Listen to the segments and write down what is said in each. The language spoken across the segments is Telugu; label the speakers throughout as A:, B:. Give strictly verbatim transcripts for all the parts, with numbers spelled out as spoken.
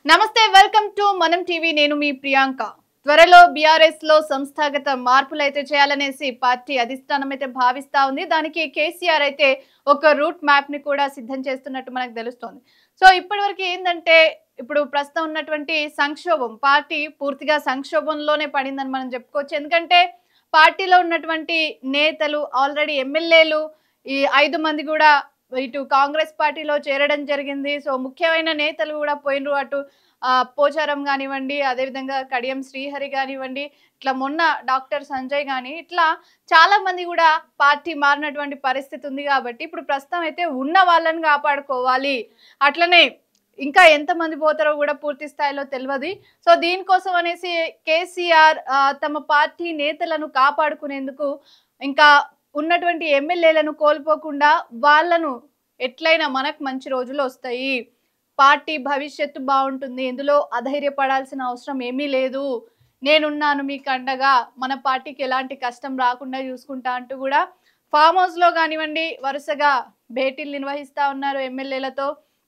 A: నమస్తే, వెల్కమ్ టు మనం టీవీ. నేను మీ ప్రియాంక. త్వరలో బీఆర్ఎస్ లో సంస్థాగత మార్పులు అయితే చేయాలనేసి పార్టీ అధిష్టానం అయితే భావిస్తా ఉంది. దానికి కేసీఆర్ అయితే ఒక రూట్ మ్యాప్ ని కూడా సిద్ధం చేస్తున్నట్టు మనకు తెలుస్తోంది. సో ఇప్పటివరకు ఏంటంటే ఇప్పుడు ప్రస్తుతం ఉన్నటువంటి సంక్షోభం, పార్టీ పూర్తిగా సంక్షోభంలోనే పడిందని మనం చెప్పుకోవచ్చు. ఎందుకంటే పార్టీలో ఉన్నటువంటి నేతలు ఆల్రెడీ ఎమ్మెల్యేలు ఈ ఐదు మంది కూడా ఇటు కాంగ్రెస్ పార్టీలో చేరడం జరిగింది. సో ముఖ్యమైన నేతలు కూడా పోయినరు. అటు ఆ పోచారం కానివ్వండి, అదేవిధంగా కడియం శ్రీహరి కానివ్వండి, ఇట్లా మొన్న డాక్టర్ సంజయ్ కానీ ఇట్లా చాలా మంది కూడా పార్టీ మారినటువంటి పరిస్థితి ఉంది. కాబట్టి ఇప్పుడు ప్రస్తుతం అయితే ఉన్న వాళ్ళని కాపాడుకోవాలి. అట్లనే ఇంకా ఎంతమంది పోతారో కూడా పూర్తి స్థాయిలో తెలియదు. సో దీనికోసం అనేసి కేసీఆర్ తమ పార్టీ నేతలను కాపాడుకునేందుకు ఇంకా ఉన్నటువంటి ఎమ్మెల్యేలను కోల్పోకుండా వాళ్ళను ఎట్లయినా మనకు మంచి రోజులు వస్తాయి, పార్టీ భవిష్యత్తు బాగుంటుంది, ఇందులో అధైర్యపడాల్సిన అవసరం ఏమీ లేదు, నేనున్నాను మీకు అండగా, మన పార్టీకి ఎలాంటి కష్టం రాకుండా చూసుకుంటా అంటూ కూడా ఫామ్ హౌస్ లో కానివ్వండి వరుసగా భేటీలు నిర్వహిస్తా ఉన్నారు ఎమ్మెల్యేలతో.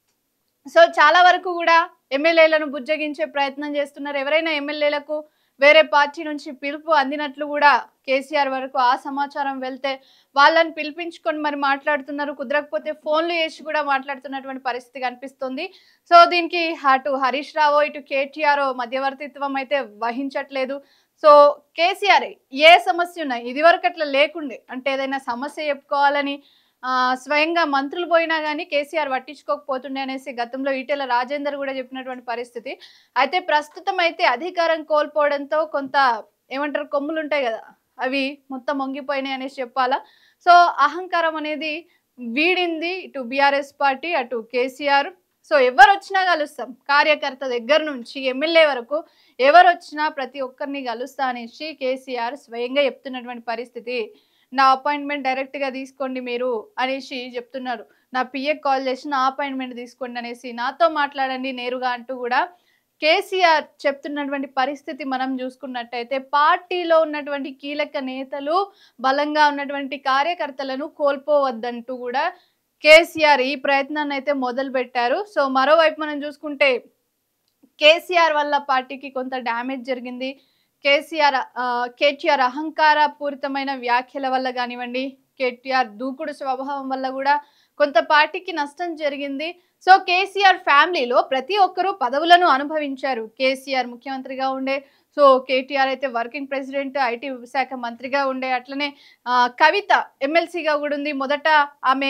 A: సో చాలా వరకు కూడా ఎమ్మెల్యేలను బుజ్జగించే ప్రయత్నం చేస్తున్నారు. ఎవరైనా ఎమ్మెల్యేలకు వేరే పార్టీ నుంచి పిలుపు అందినట్లు కూడా కేసీఆర్ వరకు ఆ సమాచారం వెళ్తే వాళ్ళని పిలిపించుకొని మరి మాట్లాడుతున్నారు. కుదరకపోతే ఫోన్లు చేసి కూడా మాట్లాడుతున్నటువంటి పరిస్థితి కనిపిస్తుంది. సో దీనికి అటు హరీష్ రావు ఇటు కేటీఆర్ మధ్యవర్తిత్వం అయితే వహించట్లేదు. సో కేసీఆర్ ఏ సమస్య ఉన్నాయి ఇది వరకు అట్లా లేకుండే, అంటే ఏదైనా సమస్య చెప్పుకోవాలని ఆ స్వయంగా మంత్రులు పోయినా కానీ కేసీఆర్ పట్టించుకోకపోతుండే అనేసి గతంలో ఈటెల రాజేందర్ కూడా చెప్పినటువంటి పరిస్థితి. అయితే ప్రస్తుతం అయితే అధికారం కోల్పోవడంతో కొంత ఏమంటారు కొమ్ములు ఉంటాయి కదా, అవి మొత్తం వంగిపోయినాయి అనేసి చెప్పాలా. సో అహంకారం అనేది వీడింది ఇటు బీఆర్ఎస్ పార్టీ అటు కేసీఆర్. సో ఎవరు వచ్చినా కలుస్తాం, కార్యకర్త దగ్గర నుంచి ఎమ్మెల్యే వరకు ఎవరు వచ్చినా ప్రతి ఒక్కరిని కలుస్తా అనేసి కేసీఆర్ స్వయంగా చెప్తున్నటువంటి పరిస్థితి. నా అపాయింట్మెంట్ డైరెక్ట్ గా తీసుకోండి మీరు అనేసి చెప్తున్నారు. నా పిఏ కాల్ చేసి నా అపాయింట్మెంట్ తీసుకోండి అనేసి, నాతో మాట్లాడండి నేరుగా అంటూ కూడా కేసీఆర్ చెప్తున్నటువంటి పరిస్థితి మనం చూసుకున్నట్టయితే పార్టీలో ఉన్నటువంటి కీలక నేతలు బలంగా ఉన్నటువంటి కార్యకర్తలను కోల్పోవద్దంటూ కూడా కేసీఆర్ ఈ ప్రయత్నాన్ని అయితే మొదలు పెట్టారు. సో మరోవైపు మనం చూసుకుంటే కేసీఆర్ వల్ల పార్టీకి కొంత డ్యామేజ్ జరిగింది. కేసీఆర్ కేటీఆర్ అహంకార పూరితమైన వ్యాఖ్యల వల్ల కానివ్వండి, కేటీఆర్ దూకుడు స్వభావం వల్ల కూడా కొంత పార్టీకి నష్టం జరిగింది. సో కేసీఆర్ ఫ్యామిలీలో ప్రతి ఒక్కరూ పదవులను అనుభవించారు. కేసీఆర్ ముఖ్యమంత్రిగా ఉండే, సో కేటీఆర్ అయితే వర్కింగ్ ప్రెసిడెంట్, ఐటీ శాఖ మంత్రిగా ఉండే, అట్లనే కవిత ఎమ్మెల్సీగా కూడా ఉంది. మొదట ఆమె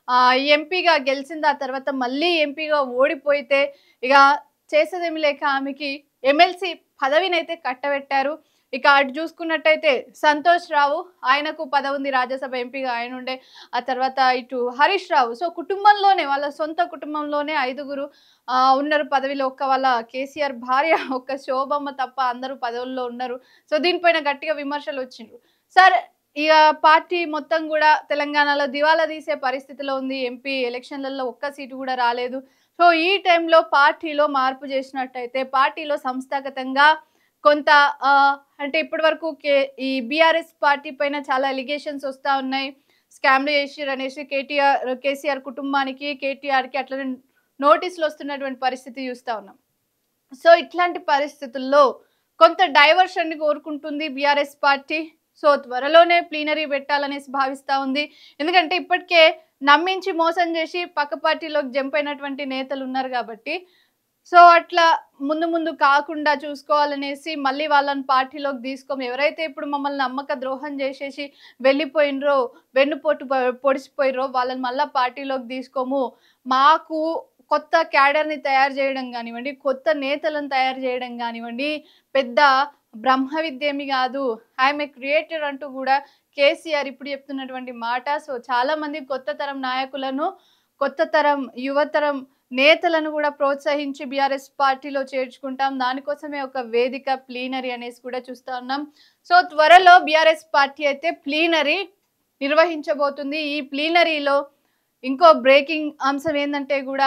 A: ఎంపీగా గెలిచింది, ఆ తర్వాత మళ్ళీ ఎంపీగా ఓడిపోయితే ఇక చేసేదేమి లేక ఆమెకి ఎమ్మెల్సీ పదవిని అయితే కట్టబెట్టారు. ఇక అటు చూసుకున్నట్టయితే సంతోష్ రావు, ఆయనకు పదవి ఉంది, రాజ్యసభ ఎంపీగా ఆయన ఉండే. ఆ తర్వాత ఇటు హరీష్ రావు, సో కుటుంబంలోనే వాళ్ళ సొంత కుటుంబంలోనే ఐదుగురు ఆ ఉన్నారు పదవిలో. ఒక్క వాళ్ళ కేసీఆర్ భార్య ఒక్క శోభమ్మ తప్ప అందరూ పదవుల్లో ఉన్నారు. సో దీనిపైన గట్టిగా విమర్శలు వచ్చిండ్రు. సార్ ఇక పార్టీ మొత్తం కూడా తెలంగాణలో దివాలా తీసే పరిస్థితిలో ఉంది. ఎంపీ ఎలక్షన్లలో ఒక్క సీటు కూడా రాలేదు. సో ఈ టైంలో పార్టీలో మార్పు చేసినట్టయితే పార్టీలో సంస్థాగతంగా కొంత అంటే ఇప్పటి వరకు కే ఈ బీఆర్ఎస్ పార్టీ పైన చాలా ఎలిగేషన్స్ వస్తూ ఉన్నాయి. స్కామ్లు చేసిర్రు అనేసి కేటీఆర్ కేసీఆర్ కుటుంబానికి కేటీఆర్కి అట్లనే నోటీసులు వస్తున్నటువంటి పరిస్థితి చూస్తూ ఉన్నాం. సో ఇట్లాంటి పరిస్థితుల్లో కొంత డైవర్షన్ని కోరుకుంటుంది బీఆర్ఎస్ పార్టీ. సో త్వరలోనే ప్లీనరీ పెట్టాలనేసి భావిస్తూ ఉంది. ఎందుకంటే ఇప్పటికే నమ్మించి మోసం చేసి పక్క పార్టీలోకి జంప్ అయినటువంటి నేతలు ఉన్నారు కాబట్టి, సో అట్లా ముందు ముందు కాకుండా చూసుకోవాలనేసి మళ్ళీ వాళ్ళని పార్టీలోకి తీసుకోము. ఎవరైతే ఇప్పుడు మమ్మల్ని నమ్మక ద్రోహం చేసేసి వెళ్ళిపోయినరో, వెన్నుపోటు పొడిచిపోయినరో వాళ్ళని మళ్ళీ పార్టీలోకి తీసుకోము. మాకు కొత్త క్యాడర్ని తయారు చేయడం కానివ్వండి, కొత్త నేతలను తయారు చేయడం కానివ్వండి పెద్ద బ్రహ్మ విద్యేమి కాదు, ఐఎమ్ ఏ క్రియేటర్ అంటూ కూడా కేసీఆర్ ఇప్పుడు చెప్తున్నటువంటి మాట. సో చాలా మంది కొత్త తరం నాయకులను, కొత్త తరం యువతరం నేతలను కూడా ప్రోత్సహించి బీఆర్ఎస్ పార్టీలో చేర్చుకుంటాం. దానికోసమే ఒక వేదిక ప్లీనరీ అనేసి కూడా చూస్తూ ఉన్నాం. సో త్వరలో బీఆర్ఎస్ పార్టీ అయితే ప్లీనరీ నిర్వహించబోతుంది. ఈ ప్లీనరీలో ఇంకో బ్రేకింగ్ అంశం ఏంటంటే కూడా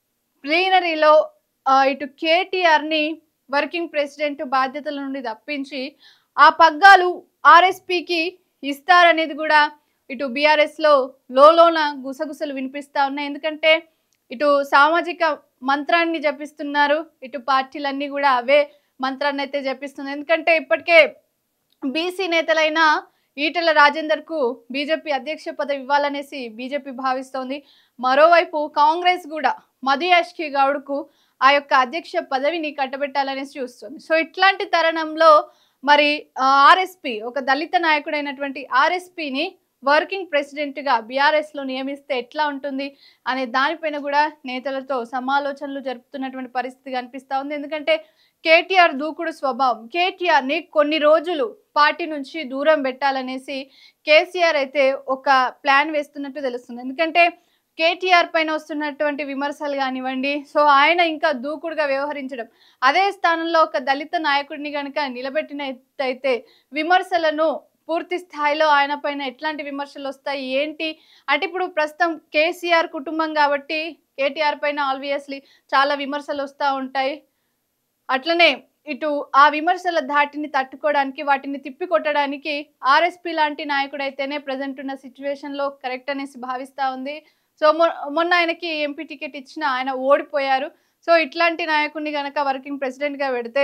A: ప్లీనరీలో ఇటు కేటీఆర్ని వర్కింగ్ ప్రెసిడెంట్ బాధ్యతల నుండి తప్పించి ఆ పగ్గాలు ఆర్ఎస్పీకి ఇస్తారనేది కూడా ఇటు బీఆర్ఎస్ లో లోలోన గుసగుసలు వినిపిస్తా ఉన్నాయి. ఎందుకంటే ఇటు సామాజిక మంత్రాన్ని జపిస్తున్నారు. ఇటు పార్టీలన్నీ కూడా అవే మంత్రాన్ని అయితే జపిస్తుంది. ఎందుకంటే ఇప్పటికే బీసీ నేతలైన ఈటెల రాజేందర్కు బీజేపీ అధ్యక్ష పదవి ఇవ్వాలనేసి బీజేపీ భావిస్తోంది. మరోవైపు కాంగ్రెస్ కూడా మధు యాష్కి గౌడ్కు ఆ యొక్క అధ్యక్ష పదవిని కట్టబెట్టాలనేసి చూస్తుంది. సో ఇట్లాంటి తరుణంలో మరి ఆర్ఎస్పీ ఒక దళిత నాయకుడైనటువంటి ఆర్ఎస్పీని వర్కింగ్ ప్రెసిడెంట్ గా బీఆర్ఎస్ లో నియమిస్తే ఎట్లా ఉంటుంది అనే దానిపైన కూడా నేతలతో సమాలోచనలు జరుపుతున్నటువంటి పరిస్థితి కనిపిస్తా ఉంది. ఎందుకంటే కేటీఆర్ దూకుడు స్వభావం, కేటీఆర్ ని కొన్ని రోజులు పార్టీ నుంచి దూరం పెట్టాలనేసి కేసీఆర్ అయితే ఒక ప్లాన్ వేస్తున్నట్టు తెలుస్తుంది. ఎందుకంటే కేటీఆర్ పైన వస్తున్నటువంటి విమర్శలు కానివ్వండి, సో ఆయన ఇంకా దూకుడుగా వ్యవహరించడం, అదే స్థానంలో ఒక దళిత నాయకుడిని కనుక నిలబెట్టినట్టయితే విమర్శలను పూర్తి స్థాయిలో ఆయన పైన ఎట్లాంటి విమర్శలు వస్తాయి ఏంటి అంటే, ఇప్పుడు ప్రస్తుతం కేసీఆర్ కుటుంబం కాబట్టి కేటీఆర్ పైన ఆల్వియస్లీ చాలా విమర్శలు వస్తూ ఉంటాయి. అట్లనే ఇటు ఆ విమర్శల ధాటిని తట్టుకోవడానికి, వాటిని తిప్పికొట్టడానికి ఆర్ఎస్పీ లాంటి నాయకుడు అయితేనే ప్రజెంట్ ఉన్న సిచ్యువేషన్లో కరెక్ట్ అనేసి భావిస్తూ ఉంది. సో మొన్న ఆయనకి ఎంపీ టికెట్ ఇచ్చిన ఆయన ఓడిపోయారు. సో ఇట్లాంటి నాయకుడిని కనుక వర్కింగ్ ప్రెసిడెంట్గా పెడితే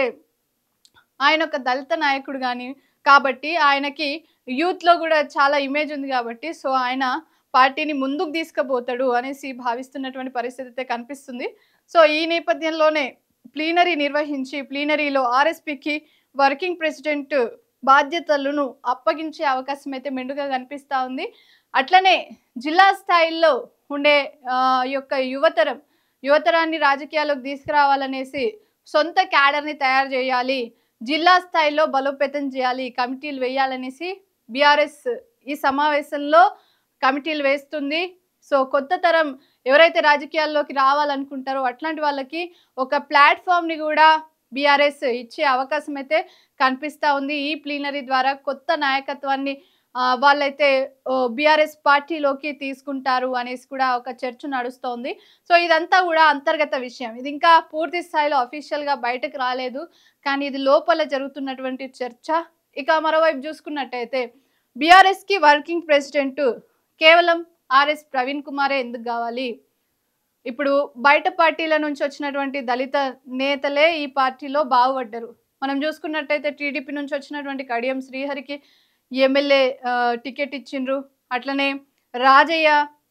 A: ఆయన ఒక దళిత నాయకుడు కానీ కాబట్టి ఆయనకి యూత్లో కూడా చాలా ఇమేజ్ ఉంది కాబట్టి సో ఆయన పార్టీని ముందుకు తీసుకుపోతాడు అనేసి భావిస్తున్నటువంటి పరిస్థితి అయితే కనిపిస్తుంది. సో ఈ నేపథ్యంలోనే ప్లీనరీ నిర్వహించి ప్లీనరీలో ఆర్ఎస్పీకి వర్కింగ్ ప్రెసిడెంట్ బాధ్యతలను అప్పగించే అవకాశం అయితే మెండుగా కనిపిస్తూ ఉంది. అట్లనే జిల్లా స్థాయిలో ఉండే యొక్క యువతరం యువతరాన్ని రాజకీయాల్లోకి తీసుకురావాలనేసి సొంత క్యాడర్ని తయారు చేయాలి, జిల్లా స్థాయిలో బలోపేతం చేయాలి, కమిటీలు వేయాలనేసి బీఆర్ఎస్ ఈ సమావేశంలో కమిటీలు వేస్తుంది. సో కొత్త తరం ఎవరైతే రాజకీయాల్లోకి రావాలనుకుంటారో అట్లాంటి వాళ్ళకి ఒక ప్లాట్ఫామ్ని కూడా బీఆర్ఎస్ ఇచ్చే అవకాశం అయితే కనిపిస్తూ ఉంది. ఈ ప్లీనరీ ద్వారా కొత్త నాయకత్వాన్ని వాళ్ళైతే బీఆర్ఎస్ పార్టీలోకి తీసుకుంటారు అనేసి కూడా ఒక చర్చ నడుస్తోంది. సో ఇదంతా కూడా అంతర్గత విషయం, ఇది ఇంకా పూర్తి స్థాయిలో అఫీషియల్గా బయటకు రాలేదు, కానీ ఇది లోపల జరుగుతున్నటువంటి చర్చ. ఇక మరోవైపు చూసుకున్నట్టయితే బీఆర్ఎస్కి వర్కింగ్ ప్రెసిడెంట్ కేవలం ఆర్ఎస్ ప్రవీణ్ కుమారే ఎందుకు కావాలి? ఇప్పుడు బయట పార్టీల నుంచి వచ్చినటువంటి దళిత నేతలే ఈ పార్టీలో బాగుపడ్డారు. మనం చూసుకున్నట్టయితే టీడీపీ నుంచి వచ్చినటువంటి కడియం శ్రీహరికి ఎమ్మెల్యే టికెట్ ఇచ్చిండ్రు, అట్లనే రాజయ్య,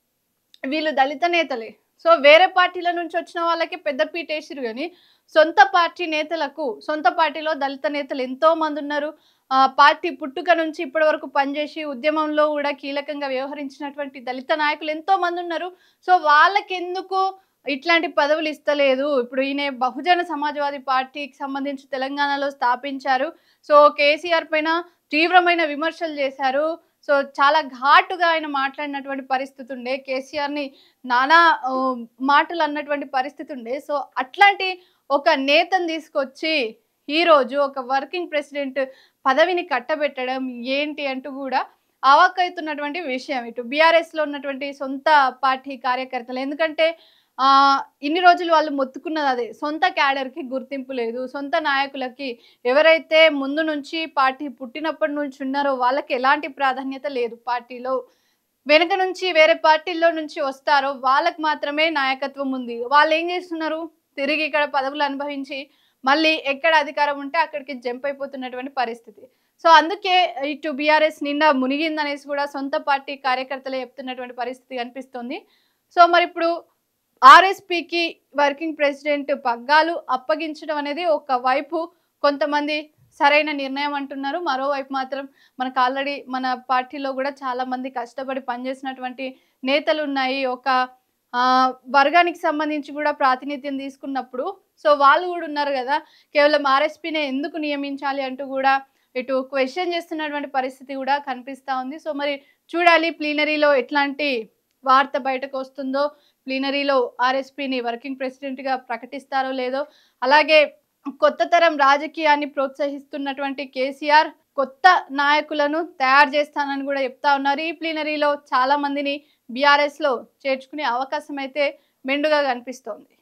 A: వీళ్ళు దళిత నేతలే. సో వేరే పార్టీల నుంచి వచ్చిన వాళ్ళకి పెద్ద పీట వేసిరు, కానీ సొంత పార్టీ నేతలకు సొంత పార్టీలో దళిత నేతలు ఎంతో మంది ఉన్నారు. పార్టీ పుట్టుక నుంచి ఇప్పటి వరకు పనిచేసి ఉద్యమంలో కూడా కీలకంగా వ్యవహరించినటువంటి దళిత నాయకులు ఎంతో మంది ఉన్నారు. సో వాళ్ళకి ఎందుకు ఇట్లాంటి పదవులు ఇస్తలేదు? ఇప్పుడు ఈయన బహుజన సమాజ్వాదీ పార్టీకి సంబంధించి తెలంగాణలో స్థాపించారు. సో కేసీఆర్ పైన తీవ్రమైన విమర్శలు చేశారు. సో చాలా ఘాటుగా ఆయన మాట్లాడినటువంటి పరిస్థితి ఉండే, కేసీఆర్ని నానా మాటలు అన్నటువంటి పరిస్థితి ఉండే. సో అట్లాంటి ఒక నేతను తీసుకొచ్చి ఈరోజు ఒక వర్కింగ్ ప్రెసిడెంట్ పదవిని కట్టబెట్టడం ఏంటి అంటూ కూడా అవాక్కవుతున్నటువంటి విషయం ఇటు బీఆర్ఎస్లో ఉన్నటువంటి సొంత పార్టీ కార్యకర్తలు. ఎందుకంటే ఆ ఇన్ని రోజులు వాళ్ళు మొత్తుకున్నది అదే, సొంత క్యాడర్కి గుర్తింపు లేదు, సొంత నాయకులకి ఎవరైతే ముందు నుంచి పార్టీ పుట్టినప్పటి నుంచి ఉన్నారో వాళ్ళకి ఎలాంటి ప్రాధాన్యత లేదు పార్టీలో. వెనుక నుంచి వేరే పార్టీల్లో నుంచి వస్తారో వాళ్ళకి మాత్రమే నాయకత్వం ఉంది. వాళ్ళు ఏం చేస్తున్నారు? తిరిగి ఇక్కడ పదవులు అనుభవించి మళ్ళీ ఎక్కడ అధికారం ఉంటే అక్కడికి జంప్ అయిపోతున్నటువంటి పరిస్థితి. సో అందుకే ఇటు బీఆర్ఎస్ నిండా మునిగిందనేసి కూడా సొంత పార్టీ కార్యకర్తలే చెప్తున్నటువంటి పరిస్థితి కనిపిస్తుంది. సో మరి ఇప్పుడు ఆర్ఎస్పీకి వర్కింగ్ ప్రెసిడెంట్ పగ్గాలు అప్పగించడం అనేది ఒక వైపు కొంతమంది సరైన నిర్ణయం అంటున్నారు, మరోవైపు మాత్రం మనకు ఆల్రెడీ మన పార్టీలో కూడా చాలా మంది కష్టపడి పనిచేసినటువంటి నేతలు ఉన్నాయి. ఒక వర్గానికి సంబంధించి కూడా ప్రాతినిధ్యం తీసుకున్నప్పుడు సో వాళ్ళు కూడా ఉన్నారు కదా, కేవలం ఆర్ఎస్పీనే ఎందుకు నియమించాలి అంటూ కూడా ఇటు క్వశ్చన్ చేస్తున్నటువంటి పరిస్థితి కూడా కనిపిస్తూ ఉంది. సో మరి చూడాలి ప్లీనరీలో ఎట్లాంటి వార్త బయటకు వస్తుందో, ప్లీనరీలో ఆర్ఎస్పీని వర్కింగ్ ప్రెసిడెంట్గా ప్రకటిస్తారో లేదో. అలాగే కొత్త తరం రాజకీయాన్ని ప్రోత్సహిస్తున్నటువంటి కేసీఆర్ కొత్త నాయకులను తయారు చేస్తానని కూడా చెప్తా ఉన్నారు. ఈ ప్లీనరీలో చాలా మందిని బీఆర్ఎస్లో చేర్చుకునే అవకాశం అయితే మెండుగా కనిపిస్తోంది.